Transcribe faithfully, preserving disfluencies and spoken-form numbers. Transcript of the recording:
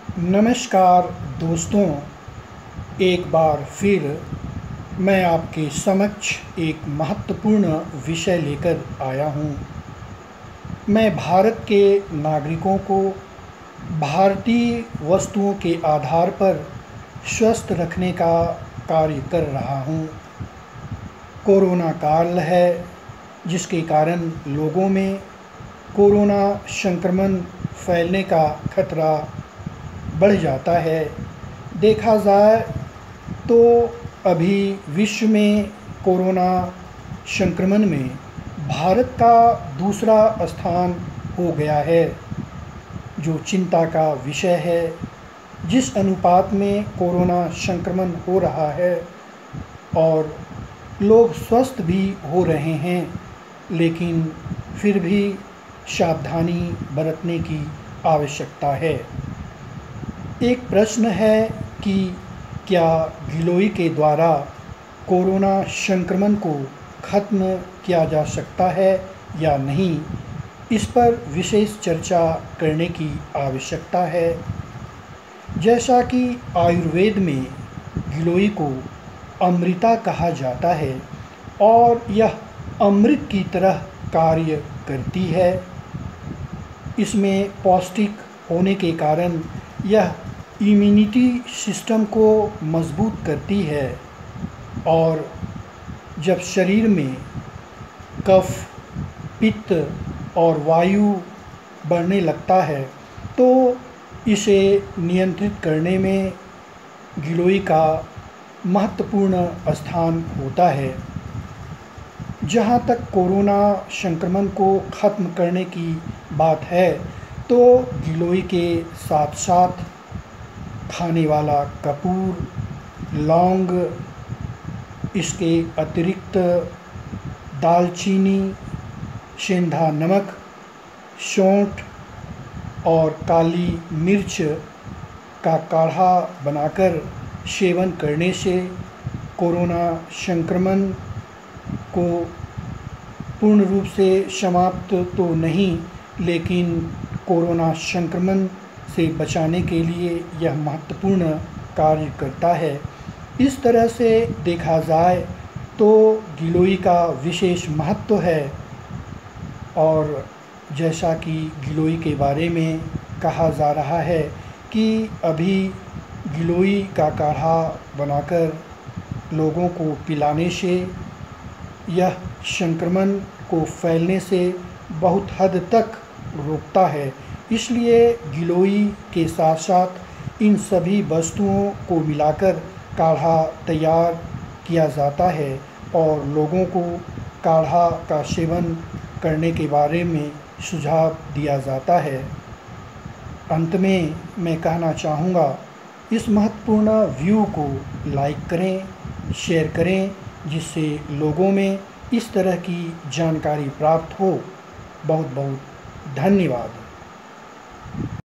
नमस्कार दोस्तों, एक बार फिर मैं आपके समक्ष एक महत्वपूर्ण विषय लेकर आया हूँ। मैं भारत के नागरिकों को भारतीय वस्तुओं के आधार पर स्वस्थ रखने का कार्य कर रहा हूँ। कोरोना काल है, जिसके कारण लोगों में कोरोना संक्रमण फैलने का खतरा बढ़ जाता है। देखा जाए तो अभी विश्व में कोरोना संक्रमण में भारत का दूसरा स्थान हो गया है, जो चिंता का विषय है। जिस अनुपात में कोरोना संक्रमण हो रहा है और लोग स्वस्थ भी हो रहे हैं, लेकिन फिर भी सावधानी बरतने की आवश्यकता है। एक प्रश्न है कि क्या गिलोय के द्वारा कोरोना संक्रमण को खत्म किया जा सकता है या नहीं, इस पर विशेष चर्चा करने की आवश्यकता है। जैसा कि आयुर्वेद में गिलोय को अमृता कहा जाता है और यह अमृत की तरह कार्य करती है। इसमें पौष्टिक होने के कारण यह इम्यूनिटी सिस्टम को मजबूत करती है और जब शरीर में कफ, पित्त और वायु बढ़ने लगता है तो इसे नियंत्रित करने में गिलोय का महत्वपूर्ण स्थान होता है। जहाँ तक कोरोना संक्रमण को ख़त्म करने की बात है, तो गिलोय के साथ साथ खाने वाला कपूर, लौंग, इसके अतिरिक्त दालचीनी, सेंधा नमक, सौंठ और काली मिर्च का काढ़ा बनाकर सेवन करने से कोरोना संक्रमण को पूर्ण रूप से समाप्त तो नहीं, लेकिन कोरोना संक्रमण से बचाने के लिए यह महत्वपूर्ण कार्य करता है। इस तरह से देखा जाए तो गिलोय का विशेष महत्व है और जैसा कि गिलोय के बारे में कहा जा रहा है कि अभी गिलोय का काढ़ा बनाकर लोगों को पिलाने से यह संक्रमण को फैलने से बहुत हद तक रोकता है। इसलिए गिलोय के साथ साथ इन सभी वस्तुओं को मिलाकर काढ़ा तैयार किया जाता है और लोगों को काढ़ा का सेवन करने के बारे में सुझाव दिया जाता है। अंत में मैं कहना चाहूँगा, इस महत्वपूर्ण व्यू को लाइक करें, शेयर करें, जिससे लोगों में इस तरह की जानकारी प्राप्त हो। बहुत बहुत धन्यवाद।